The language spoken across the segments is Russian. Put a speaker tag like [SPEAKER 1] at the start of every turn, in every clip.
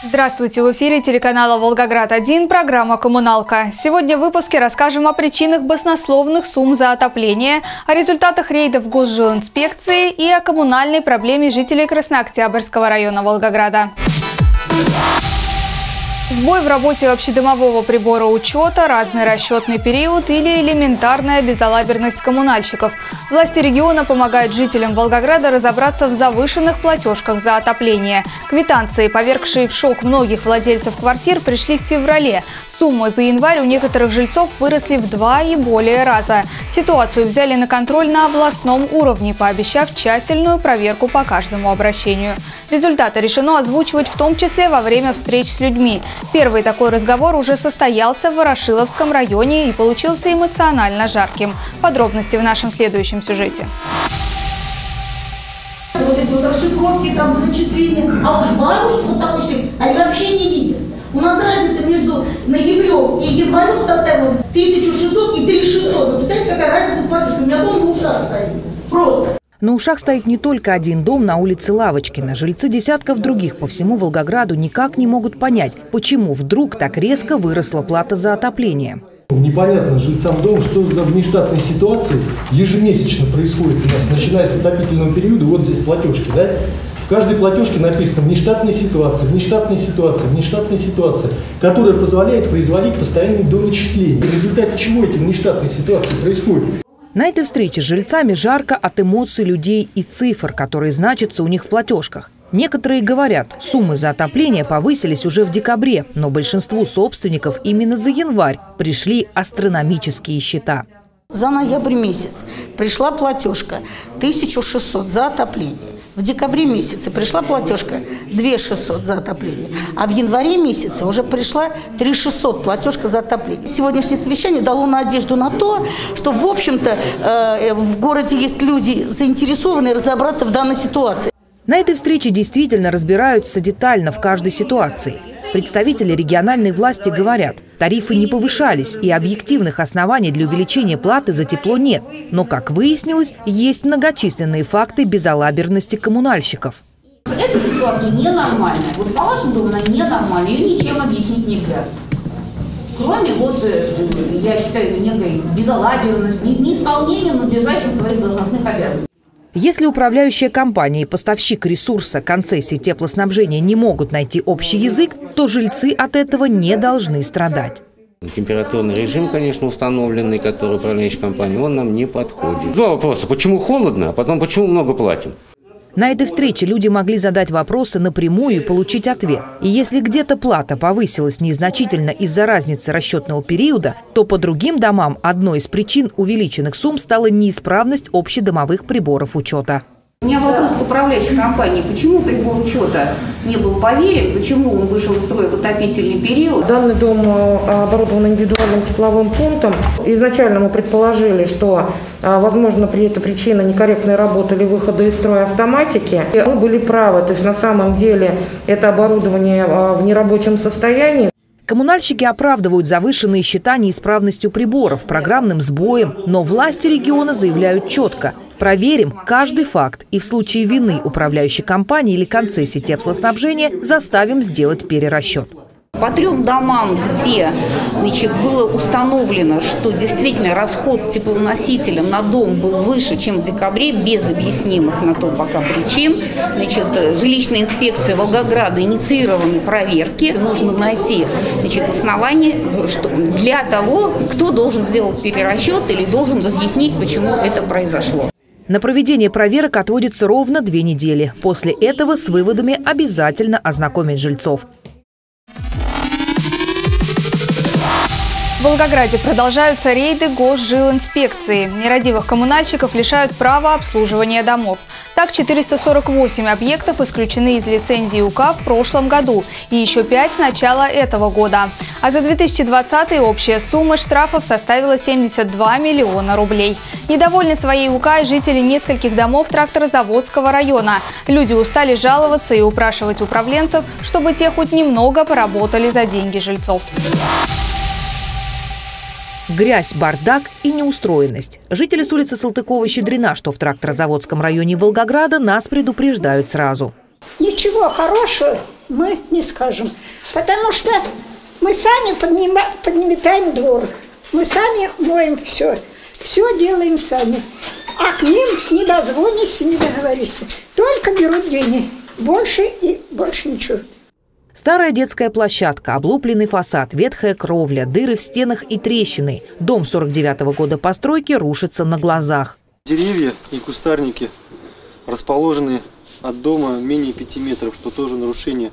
[SPEAKER 1] Здравствуйте! В эфире телеканала «Волгоград-1» программа «Коммуналка». Сегодня в выпуске расскажем о причинах баснословных сумм за отопление, о результатах рейдов Госжилинспекции и о коммунальной проблеме жителей Краснооктябрьского района Волгограда. Сбой в работе общедомового прибора учета, разный расчетный период или элементарная безалаберность коммунальщиков. Власти региона помогают жителям Волгограда разобраться в завышенных платежках за отопление. Квитанции, повергшие в шок многих владельцев квартир, пришли в феврале. Суммы за январь у некоторых жильцов выросли в 2 и более раза. Ситуацию взяли на контроль на областном уровне, пообещав тщательную проверку по каждому обращению. Результаты решено озвучивать в том числе во время встреч с людьми. Первый такой разговор уже состоялся в Ворошиловском районе и получился эмоционально жарким. Подробности в нашем следующем сюжете.
[SPEAKER 2] Вот эти вот расшифровки, там, вычисления, а уж бабушки вот так вот, они вообще не видят. У нас разница между ноябрем и январем составила 1600 и 3600. Вы представляете, какая разница в платежке? У меня дом на ушах стоит. Просто.
[SPEAKER 3] На ушах стоит не только один дом на улице Лавочкина. Жильцы десятков других по всему Волгограду никак не могут понять, почему вдруг так резко выросла плата за отопление.
[SPEAKER 4] Непонятно жильцам дома, что за внештатные ситуации ежемесячно происходит у нас, начиная с отопительного периода. Вот здесь платежки, да? В каждой платежке написано внештатная ситуация, внештатная ситуация, внештатная ситуация, которая позволяет производить постоянные доначисления. В результате чего эти внештатные ситуации происходят?
[SPEAKER 3] На этой встрече с жильцами жарко от эмоций людей и цифр, которые значатся у них в платежках. Некоторые говорят, суммы за отопление повысились уже в декабре, но большинству собственников именно за январь пришли астрономические счета.
[SPEAKER 2] За ноябрь месяц пришла платежка 1600 за отопление. В декабре месяце пришла платежка 2600 за отопление. А в январе месяце уже пришла 3600 платежка за отопление. Сегодняшнее совещание дало надежду на то, что, в общем-то, в городе есть люди, заинтересованные разобраться в данной ситуации.
[SPEAKER 3] На этой встрече действительно разбираются детально в каждой ситуации. Представители региональной власти говорят, тарифы не повышались и объективных оснований для увеличения платы за тепло нет. Но, как выяснилось, есть многочисленные факты безалаберности коммунальщиков.
[SPEAKER 5] Эта ситуация ненормальная. Вот по вашему дому она ненормальная. Ее ничем объяснить нельзя. Кроме, я считаю, некой безалаберности, неисполнением надлежащим своих должностных обязанностей.
[SPEAKER 3] Если управляющая компания и поставщик ресурса концессии теплоснабжения не могут найти общий язык, то жильцы от этого не должны страдать.
[SPEAKER 6] Температурный режим, конечно, установленный, который управляющая компания, он нам не подходит. Два вопроса. Почему холодно, а потом почему много платим?
[SPEAKER 3] На этой встрече люди могли задать вопросы напрямую и получить ответ. И если где-то плата повысилась незначительно из-за разницы расчетного периода, то по другим домам одной из причин увеличенных сумм стала неисправность общедомовых приборов учета.
[SPEAKER 5] У меня вопрос к управляющей компании. Почему прибор учета не был поверен? Почему он вышел из строя в отопительный период?
[SPEAKER 7] Данный дом оборудован индивидуальным тепловым пунктом. Изначально мы предположили, что, возможно, при этой причине некорректной работы или выхода из строя автоматики. Мы были правы. То есть на самом деле это оборудование в нерабочем состоянии.
[SPEAKER 3] Коммунальщики оправдывают завышенные счета неисправностью приборов, программным сбоем, но власти региона заявляют четко: проверим каждый факт и в случае вины управляющей компании или концессии теплоснабжения заставим сделать перерасчет.
[SPEAKER 5] По 3 домам, где было установлено, что действительно расход теплоносителя на дом был выше, чем в декабре, без объяснимых на то пока причин, жилищная инспекция Волгограда инициированы проверки. Нужно найти основания для того, кто должен сделать перерасчет или должен разъяснить, почему это произошло.
[SPEAKER 3] На проведение проверок отводится ровно 2 недели. После этого с выводами обязательно ознакомить жильцов.
[SPEAKER 1] В Волгограде продолжаются рейды Госжилинспекции. Нерадивых коммунальщиков лишают права обслуживания домов. Так, 448 объектов исключены из лицензии УК в прошлом году и еще 5 с начала этого года. А за 2020 общая сумма штрафов составила 72 миллиона рублей. Недовольны своей УК и жители нескольких домов Тракторозаводского района. Люди устали жаловаться и упрашивать управленцев, чтобы те хоть немного поработали за деньги жильцов.
[SPEAKER 3] Грязь, бардак и неустроенность. Жители с улицы Салтыкова-Щедрина, что в Тракторозаводском районе Волгограда, нас предупреждают сразу.
[SPEAKER 8] Ничего хорошего мы не скажем. Потому что мы сами подметаем двор. Мы сами моем все. Все делаем сами. А к ним не дозвонишься, не договоришься. Только берут деньги. Больше и больше ничего.
[SPEAKER 3] Старая детская площадка, облупленный фасад, ветхая кровля, дыры в стенах и трещины. Дом 49-го года постройки рушится на глазах.
[SPEAKER 9] Деревья и кустарники расположены от дома менее 5 метров, что тоже нарушение.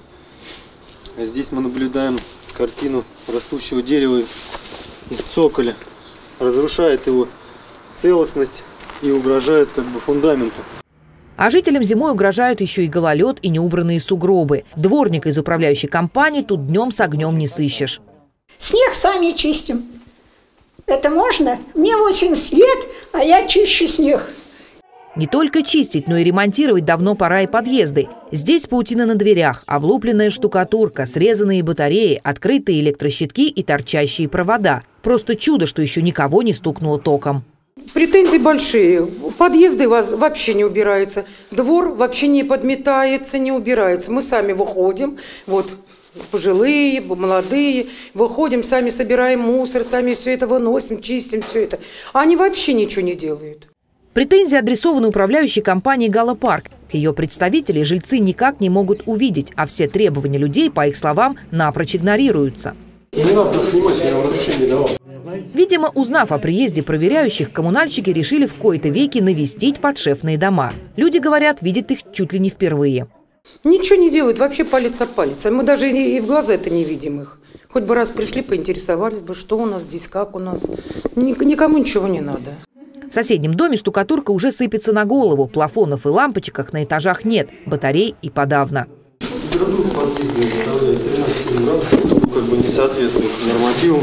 [SPEAKER 9] Здесь мы наблюдаем картину растущего дерева из цоколя. Разрушает его целостность и угрожает фундаменту.
[SPEAKER 3] А жителям зимой угрожают еще и гололед и неубранные сугробы. Дворника из управляющей компании тут днем с огнем не сыщешь.
[SPEAKER 8] Снег сами чистим. Это можно? Мне 80 лет, а я чищу снег.
[SPEAKER 3] Не только чистить, но и ремонтировать давно пора и подъезды. Здесь паутина на дверях, облупленная штукатурка, срезанные батареи, открытые электрощитки и торчащие провода. Просто чудо, что еще никого не стукнуло током.
[SPEAKER 7] Претензии большие. Подъезды вообще не убираются. Двор вообще не подметается, не убирается. Мы сами выходим, вот пожилые, молодые, выходим, сами собираем мусор, сами все это выносим, чистим все это. А они вообще ничего не делают.
[SPEAKER 3] Претензии адресованы управляющей компании «Галапарк». Ее представители жильцы никак не могут увидеть, а все требования людей, по их словам, напрочь игнорируются.
[SPEAKER 9] Не надо снимать, я вам разрешение давал.
[SPEAKER 3] Видимо, узнав о приезде проверяющих, коммунальщики решили в кои-то веки навестить подшефные дома. Люди, говорят, видят их чуть ли не впервые.
[SPEAKER 7] Ничего не делают, вообще палец о палец. Мы даже и в глаза это не видим их. Хоть бы раз пришли, поинтересовались бы, что у нас здесь, как у нас. Никому ничего не надо.
[SPEAKER 3] В соседнем доме штукатурка уже сыпется на голову. Плафонов и лампочек на этажах нет, батарей и подавно.
[SPEAKER 9] Температура подъезда составляет 13 градусов, что не соответствует нормативам,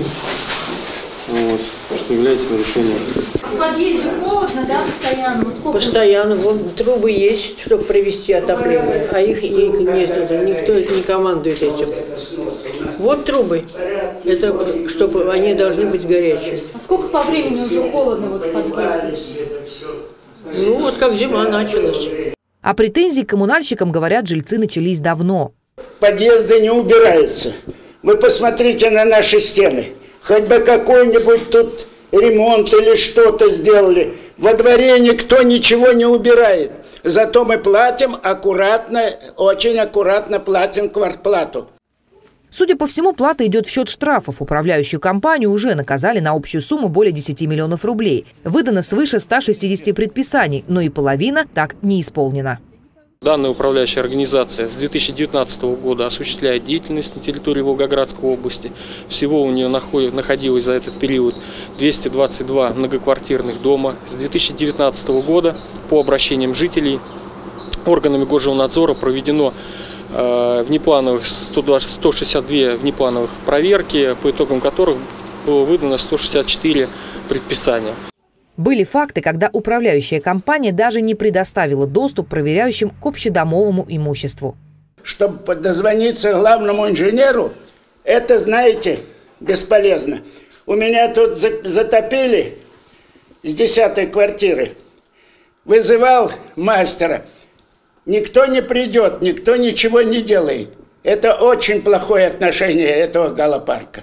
[SPEAKER 9] что является нарушением.
[SPEAKER 10] В подъезде холодно, да, постоянно?
[SPEAKER 11] Постоянно. Вот трубы есть, чтобы провести отопление, а их нет, никто не командует этим. Вот трубы, это чтобы они должны быть горячие.
[SPEAKER 10] А сколько по времени уже холодно в подъезде?
[SPEAKER 11] Ну вот как зима началась.
[SPEAKER 3] А претензии к коммунальщикам, говорят, жильцы начались давно.
[SPEAKER 12] Подъезды не убираются. Вы посмотрите на наши стены. Хоть бы какой-нибудь тут ремонт или что-то сделали. Во дворе никто ничего не убирает. Зато мы платим аккуратно, очень аккуратно платим квартплату.
[SPEAKER 3] Судя по всему, плата идет в счет штрафов. Управляющую компанию уже наказали на общую сумму более 10 миллионов рублей. Выдано свыше 160 предписаний, но и половина так не исполнена.
[SPEAKER 9] Данная управляющая организация с 2019 года осуществляет деятельность на территории Волгоградской области. Всего у нее находилось за этот период 222 многоквартирных дома. С 2019 года по обращениям жителей органами Госжилнадзора проведено внеплановых 162 внеплановых проверки, по итогам которых было выдано 164 предписания.
[SPEAKER 3] Были факты, когда управляющая компания даже не предоставила доступ проверяющим к общедомовому имуществу.
[SPEAKER 12] Чтобы дозвониться главному инженеру, это, знаете, бесполезно. У меня тут затопили с 10-й квартиры. Вызывал мастера. Никто не придет, никто ничего не делает. Это очень плохое отношение этого Галапарка.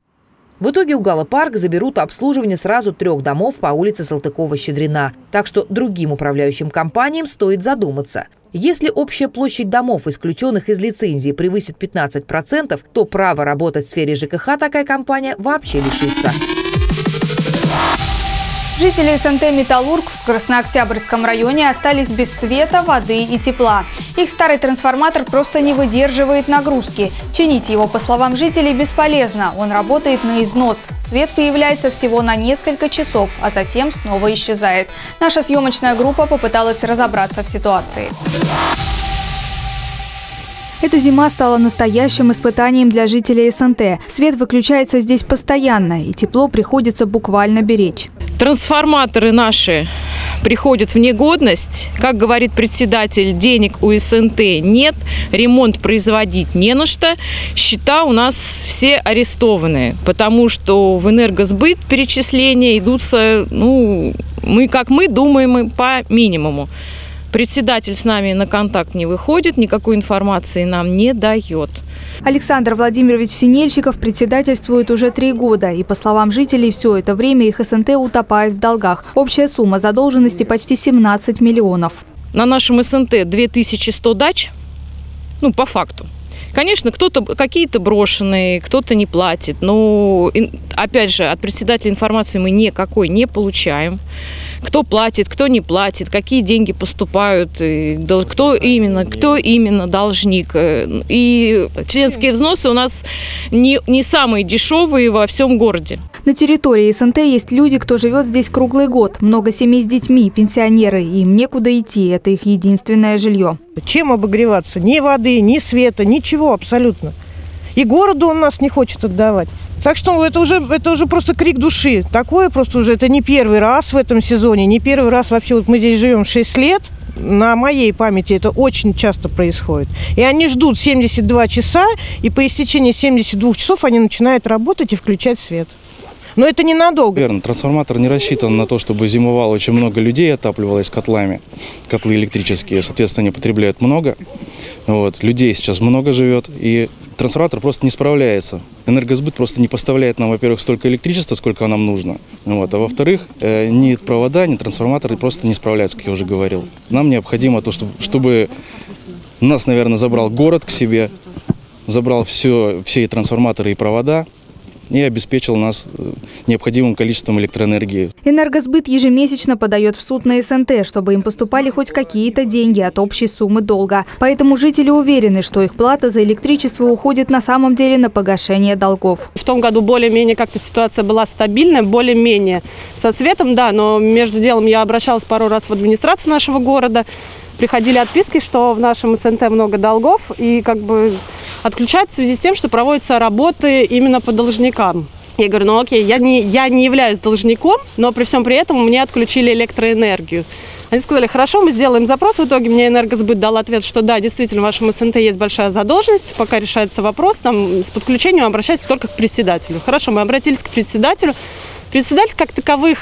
[SPEAKER 3] В итоге у Галапарк заберут обслуживание сразу 3 домов по улице Салтыкова-Щедрина. Так что другим управляющим компаниям стоит задуматься. Если общая площадь домов, исключенных из лицензии, превысит 15%, то право работать в сфере ЖКХ такая компания вообще лишится.
[SPEAKER 1] Жители СНТ «Металлург» в Краснооктябрьском районе остались без света, воды и тепла. Их старый трансформатор просто не выдерживает нагрузки. Чинить его, по словам жителей, бесполезно. Он работает на износ. Свет появляется всего на несколько часов, а затем снова исчезает. Наша съемочная группа попыталась разобраться в ситуации. Эта зима стала настоящим испытанием для жителей СНТ. Свет выключается здесь постоянно, и тепло приходится буквально беречь.
[SPEAKER 13] Трансформаторы наши приходят в негодность. Как говорит председатель, денег у СНТ нет, ремонт производить не на что. Счета у нас все арестованы, потому что в энергосбыт перечисления идутся, мы думаем, по минимуму. Председатель с нами на контакт не выходит, никакой информации нам не дает.
[SPEAKER 1] Александр Владимирович Синельщиков председательствует уже 3 года. И, по словам жителей, все это время их СНТ утопает в долгах. Общая сумма задолженности почти 17 миллионов.
[SPEAKER 13] На нашем СНТ 2100 дач, по факту. Конечно, какие-то брошенные, кто-то не платит. Но, опять же, от председателя информации мы никакой не получаем. Кто платит, кто не платит, какие деньги поступают, кто именно должник. И членские взносы у нас не самые дешевые во всем городе.
[SPEAKER 1] На территории СНТ есть люди, кто живет здесь круглый год. Много семей с детьми, пенсионеры. Им некуда идти. Это их единственное жилье.
[SPEAKER 14] Чем обогреваться? Ни воды, ни света, ничего абсолютно. И городу он нас не хочет отдавать. Так что это уже просто крик души. Такое просто уже, это не первый раз в этом сезоне, не первый раз вообще. Вот мы здесь живем 6 лет, на моей памяти это очень часто происходит. И они ждут 72 часа, и по истечении 72 часов они начинают работать и включать свет. Но это ненадолго.
[SPEAKER 15] Верно, трансформатор не рассчитан на то, чтобы зимовало очень много людей, отапливалось котлами. Котлы электрические, соответственно, они потребляют много. Людей сейчас много живет, и трансформатор просто не справляется. Энергосбыт просто не поставляет нам, во-первых, столько электричества, сколько нам нужно. А во-вторых, ни провода, ни трансформаторы просто не справляются, как я уже говорил. Нам необходимо то, чтобы нас, наверное, забрал город к себе, забрал все и трансформаторы, и провода, и обеспечил нас необходимым количеством электроэнергии.
[SPEAKER 1] Энергосбыт ежемесячно подает в суд на СНТ, чтобы им поступали хоть какие-то деньги от общей суммы долга. Поэтому жители уверены, что их плата за электричество уходит на самом деле на погашение долгов.
[SPEAKER 16] В том году более-менее как-то ситуация была стабильная, более-менее. Со светом, да, но между делом я обращалась пару раз в администрацию нашего города. Приходили отписки, что в нашем СНТ много долгов, и отключают в связи с тем, что проводятся работы именно по должникам. Я говорю, окей, я не являюсь должником, но при всем при этом мне отключили электроэнергию. Они сказали, хорошо, мы сделаем запрос. В итоге мне Энергосбыт дал ответ, что да, действительно, в вашем СНТ есть большая задолженность, пока решается вопрос, с подключением обращайтесь только к председателю. Хорошо, мы обратились к председателю. Председатель как таковых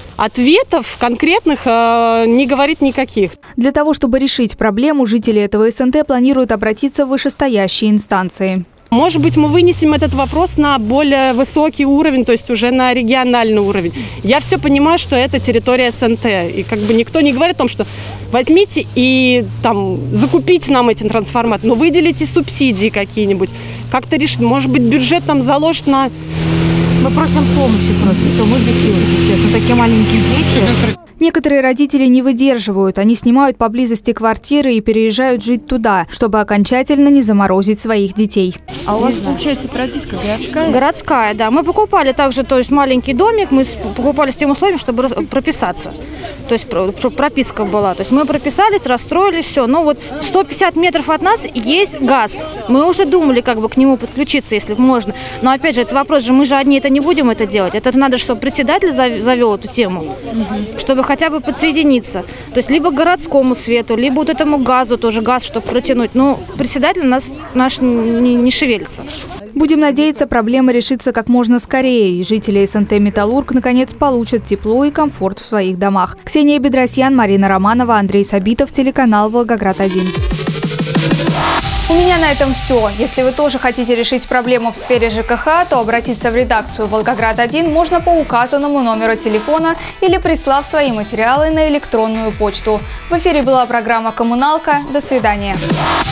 [SPEAKER 16] ответов конкретных не говорит никаких.
[SPEAKER 1] Для того, чтобы решить проблему, жители этого СНТ планируют обратиться в вышестоящие инстанции.
[SPEAKER 16] Может быть, мы вынесем этот вопрос на более высокий уровень, то есть уже на региональный уровень. Я все понимаю, что это территория СНТ. И никто не говорит о том, что возьмите и закупите нам эти трансформаторы, но выделите субсидии какие-нибудь. Как-то решить, может быть, бюджет заложит на...
[SPEAKER 17] Мы просим помощи просто, все, мы без сил сейчас, такие маленькие дети.
[SPEAKER 1] Некоторые родители не выдерживают. Они снимают поблизости квартиры и переезжают жить туда, чтобы окончательно не заморозить своих детей.
[SPEAKER 17] А у вас, получается, прописка городская?
[SPEAKER 18] Городская, да. Мы покупали также, то есть маленький домик, мы покупали с тем условием, чтобы прописаться. То есть, чтобы прописка была. То есть мы прописались, расстроились, все. Но 150 метров от нас есть газ. Мы уже думали, к нему подключиться, если можно. Но опять же, это вопрос же, мы же одни это не будем это делать. Это надо, чтобы председатель завел эту тему, чтобы хотя бы подсоединиться. То есть либо к городскому свету, либо этому газу, тоже газ, чтобы протянуть. Но председатель наш не шевелится.
[SPEAKER 1] Будем надеяться, проблема решится как можно скорее, и жители СНТ «Металлург» наконец получат тепло и комфорт в своих домах. Ксения Бедросьян, Марина Романова, Андрей Сабитов, телеканал «Волгоград-1». У меня на этом все. Если вы тоже хотите решить проблему в сфере ЖКХ, то обратиться в редакцию «Волгоград-1» можно по указанному номеру телефона или прислав свои материалы на электронную почту. В эфире была программа «Коммуналка». До свидания.